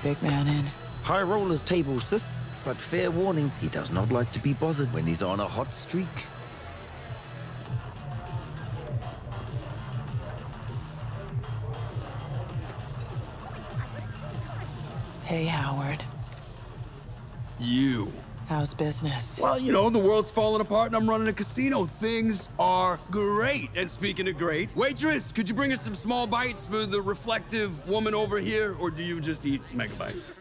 big man in. High roller's table, sis. But fair warning, he does not like to be bothered when he's on a hot streak. Hey, Howard. You. How's business? Well, you know, the world's falling apart and I'm running a casino. Things are great. And speaking of great, waitress, could you bring us some small bites for the reflective woman over here? Or do you just eat megabytes?